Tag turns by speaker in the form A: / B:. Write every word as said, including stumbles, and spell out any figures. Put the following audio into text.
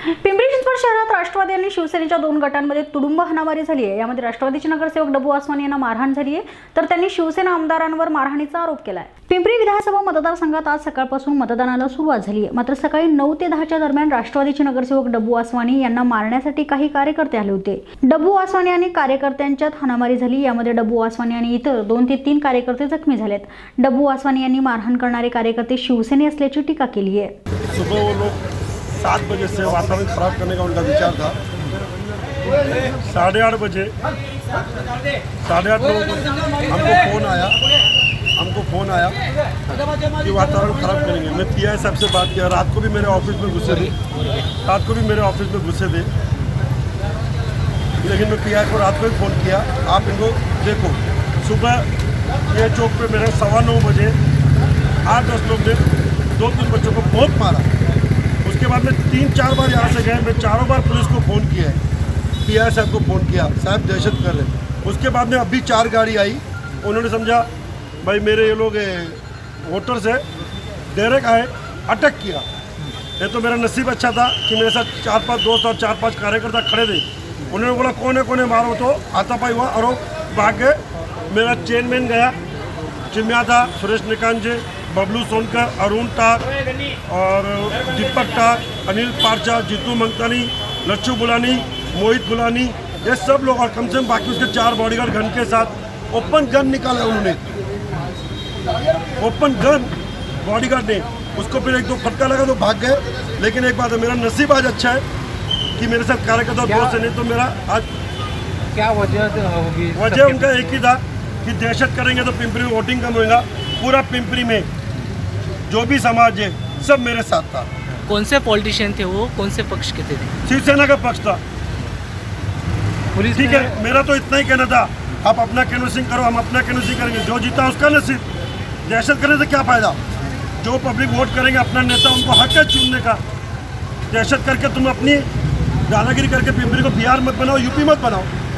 A: पिंपरी चिंचवड शहरात राष्ट्रवादी आणि शिवसेनेच्या दोन गटांमध्ये तुडुंब हाणामारी झाली आहे। यामध्ये राष्ट्रवादीचे नगरसेवक डब्बू आसवानी यांना मारहाण झाली आहे, तर त्यांनी शिवसेना आमदारांवर मारहाणीचा आरोप केला आहे। पिंपरी विधानसभा मतदारसंघात आज सकाळपासून मतदानाला सुरुवात झाली आहे, मात्र सकाळी नऊ ते दहाच्या दरम्यान राष्ट्रवादीचे नगरसेवक डब्बू आसवानी यांना मारण्यासाठी काही कार्यकर्ते आले होते। डब्बू आसवानी आणि कार्यकर्त्यांच्यात हाणामारी झाली। यामध्ये डब्बू आसवानी आणि इतर दोन ते तीन कार्यकर्ते जखमी झालेत। डब्बू आसवानी यांनी मारहाण करणारे कार्यकर्ते शिवसेने असल्याची टीका केली आहे।
B: सुबह वो लोग सात बजे से वातावरण खराब करने का उनका विचार था। साढ़े आठ बजे साढ़े आठ लोगों को हमको फ़ोन आया हमको फ़ोन आया कि वातावरण ख़राब करेंगे। मैं पी आई साहब से बात किया। रात को भी मेरे ऑफिस में घुसे थे रात को भी मेरे ऑफिस में घुसे थे लेकिन मैं पी आई को रात को ही फ़ोन किया, आप इनको देखो। सुबह ये चौक पे मेरे सवा नौ बजे आठ दस लोग ने दो तीन बच्चों को बहुत मारा। उसके बाद में तीन चार बार यहाँ से गए। मैं चारों बार पुलिस को फ़ोन किया है, पी आई साहब को फ़ोन किया, साहब दहशत कर रहे। उसके बाद में अभी चार गाड़ी आई। उन्होंने समझा भाई मेरे ये लोग वोटर्स है, डायरेक्ट आए, अटैक किया। ये तो मेरा नसीब अच्छा था कि मेरे साथ चार पांच दोस्त और चार पांच कार्यकर्ता खड़े थे। उन्होंने बोला कोने कोने मारो, तो हाथापाई हुआ और भाग गए। मेरा चेयरमैन गया, चिमिया था, सुरेश निकांत जी, बबलू सोनकर, अरुण टाक और दीपक टाक, अनिल पारचा, जीतू मंगतानी, लच्छू बुलानी, मोहित बुलानी, ये सब लोग, और कम से कम बाकी उसके चार बॉडीगार्ड गन के साथ ओपन गन निकाला उन्होंने। ओपन गन बॉडीगार्ड ने उसको फिर एक दो फटका लगा तो भाग गए। लेकिन एक बात है, मेरा नसीब आज अच्छा है कि मेरे साथ कार्यकर्ता दोस्त है, नहीं तो मेरा आज
C: क्या वजह होगी?
B: वजह उनका एक ही था कि दहशत करेंगे तो पिंपरी में वोटिंग कम होगा। पूरा पिंपरी में जो भी समाज है सब मेरे साथ था।
D: कौन से पॉलिटिशियन थे वो, कौन से पक्ष के थे?
B: शिवसेना का पक्ष था।
C: पुलिस
B: ठीक है, मेरा तो इतना ही कहना था, आप अपना कैनवसिंग करो, हम अपना कैनवसिंग करेंगे। जो जीता उसका नसीब। दहशत करने से क्या फ़ायदा? जो पब्लिक वोट करेंगे अपना नेता, उनको हक है चुनने का। दहशत करके तुम अपनी दादागिरी करके पिंपरी को बिहार मत बनाओ, यूपी मत बनाओ।